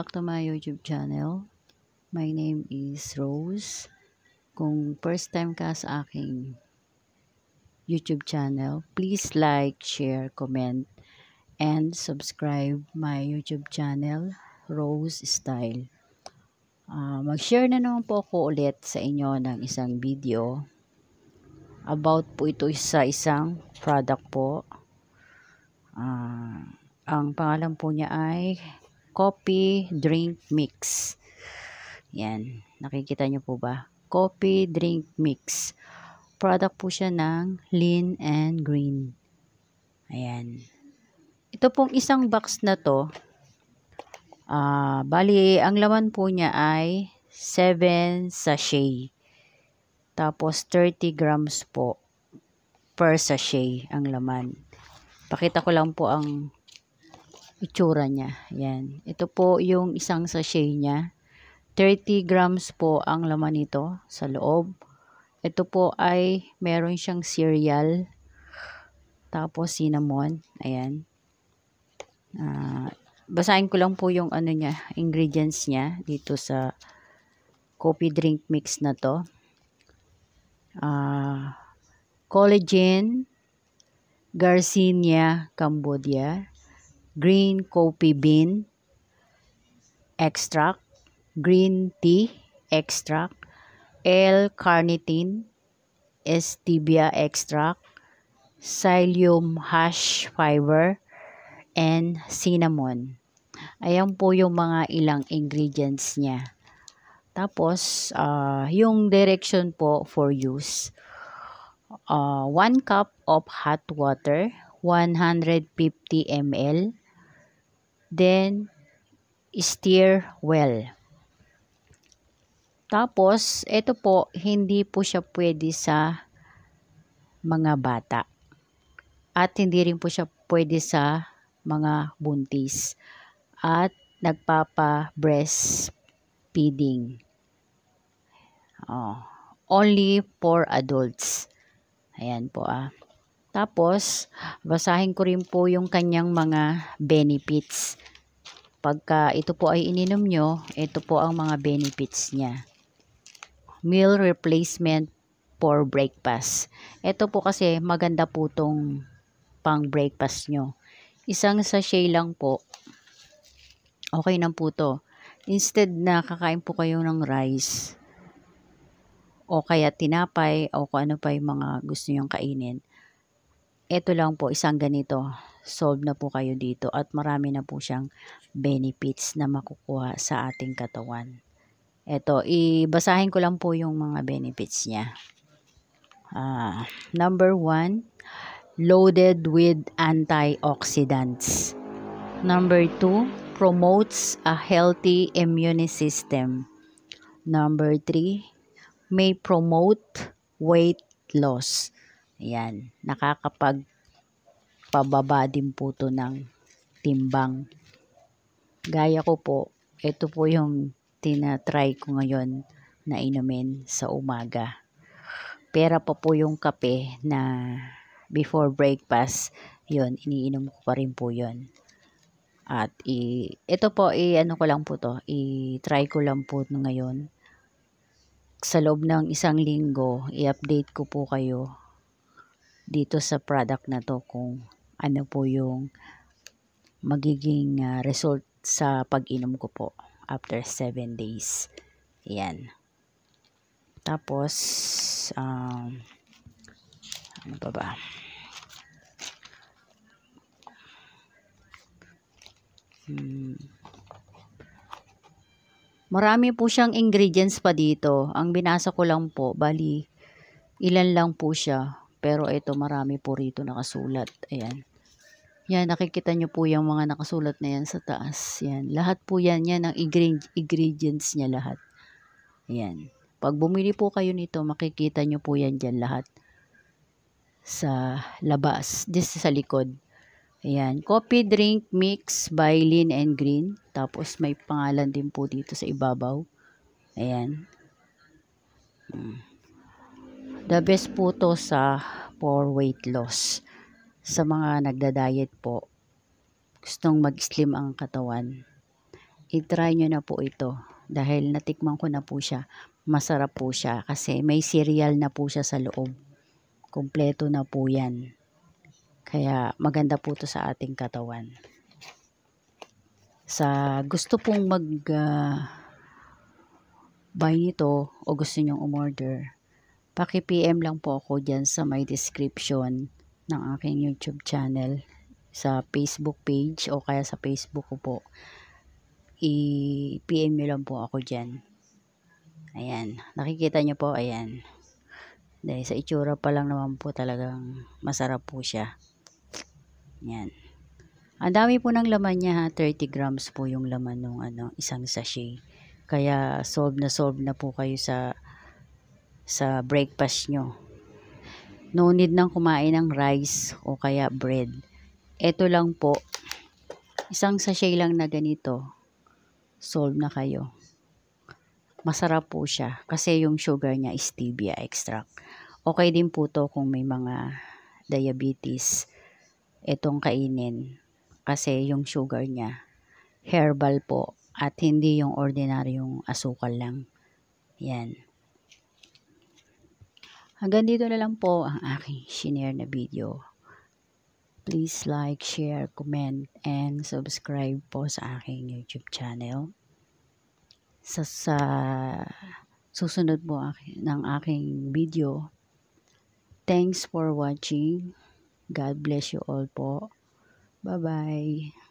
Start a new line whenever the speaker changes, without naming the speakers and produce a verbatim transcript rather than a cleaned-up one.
back to my YouTube channel. My name is Rose. Kung first time ka sa aking YouTube channel, please like, share, comment, and subscribe my YouTube channel, Rose Style. Uh, mag-share na naman po ako ulit sa inyo ng isang video about po ito sa isang product po. Uh, ang pangalan po niya ay Coffee Drink Mix. Yan, nakikita niyo po ba? Coffee Drink Mix. Product po siya ng Lean and Green. Ayan. Ito pong isang box na to, uh, bali, ang laman po niya ay seven sachet. Tapos, thirty grams po per sachet ang laman. Pakita ko lang po ang itsura niya. Ayan. Ito po yung isang sachet niya. thirty grams po ang laman nito sa loob. Ito po ay meron siyang cereal. Tapos cinnamon. Ayan. Uh, basahin ko lang po yung ano niya, ingredients niya dito sa coffee drink mix na to. Uh, collagen, Garcinia cambodia, green coffee bean extract, green tea extract, L-carnitine, stevia extract, psyllium hash fiber, and cinnamon. Ayan po yung mga ilang ingredients niya. Tapos, uh, yung direction po for use. Uh, one cup of hot water, one hundred fifty milliliters. Then, stir well. Tapos, ito po, hindi po siya pwede sa mga bata. At hindi rin po siya pwede sa mga buntis. At nagpapa-breastfeeding. Oh, only for adults. Ayan po ah. Tapos, basahin ko rin po yung kanyang mga benefits. Pagka ito po ay ininom nyo, ito po ang mga benefits niya. Meal replacement for breakfast. Ito po kasi maganda po itong pang breakfast nyo. Isang sachet lang po. Okay na po to. Instead na kakain po kayo ng rice, o kaya tinapay, o kung ano pa yung mga gusto nyong kainin. Ito lang po, isang ganito. Solve na po kayo dito at marami na po siyang benefits na makukuha sa ating katawan. Ito, ibasahin ko lang po yung mga benefits niya. Uh, number one, loaded with antioxidants. Number two, promotes a healthy immune system. Number three, may promote weight loss. Ayan, nakakapagpababa din po ito ng timbang. Gaya ko po, ito po yung tinatry ko ngayon na inumin sa umaga. Pera pa po yung kape na before breakfast, yun, iniinom ko pa rin po yun. At i, ito po, i, ano ko lang po to, i-try ko lang po ngayon. Sa loob ng isang linggo, i-update ko po kayo dito sa product na to kung ano po yung magiging uh, result sa pag-inom ko po after seven days. Ayan. Tapos, um, ano pa ba? Hmm. Marami po siyang ingredients pa dito. Ang binasa ko lang po, bali, ilan lang po siya. Pero ito, marami po rito nakasulat. Ayan. Yan, nakikita nyo po yung mga nakasulat na yan sa taas. Yan. Lahat po yan, yan ang ingredients niya lahat. Ayan. Pag bumili po kayo nito, makikita nyo po yan dyan lahat. Sa labas. This sa likod. Ayan. Coffee drink mix by Lean and Green. Tapos may pangalan din po dito sa ibabaw. Ayan. Hmm. The best po to sa for weight loss. Sa mga nagda-diet po, gustong mag-slim ang katawan, i-try nyo na po ito. Dahil natikman ko na po siya. Masarap po siya kasi may cereal na po siya sa loob. Kompleto na po yan. Kaya maganda po ito sa ating katawan. Sa gusto pong mag uh, buy nito o gusto nyong umorder, paki-P M lang po ako dyan sa may description ng aking YouTube channel, sa Facebook page o kaya sa Facebook ko po. I-P M nyo lang po ako dyan. Ayan, nakikita nyo po, ayan. Dahil sa itsura pa lang naman po talagang masarap po siya. Ayan. Ang dami po ng laman niya ha, thirty grams po yung laman ng ano, isang sachet. Kaya solve na solve na po kayo sa sa breakfast nyo. No need nang kumain ng rice o kaya bread. Ito lang po, isang sachet lang na ganito, solve na kayo. Masarap po siya kasi yung sugar niya is stevia extract. Okay din po to kung may mga diabetes, itong kainin kasi yung sugar niya herbal po at hindi yung ordinaryong asukal lang. Yan. Hanggang dito na lang po ang aking shinare na video. Please like, share, comment, and subscribe po sa aking YouTube channel. Sa, sa susunod po aking, ng aking video. Thanks for watching. God bless you all po. Bye-bye.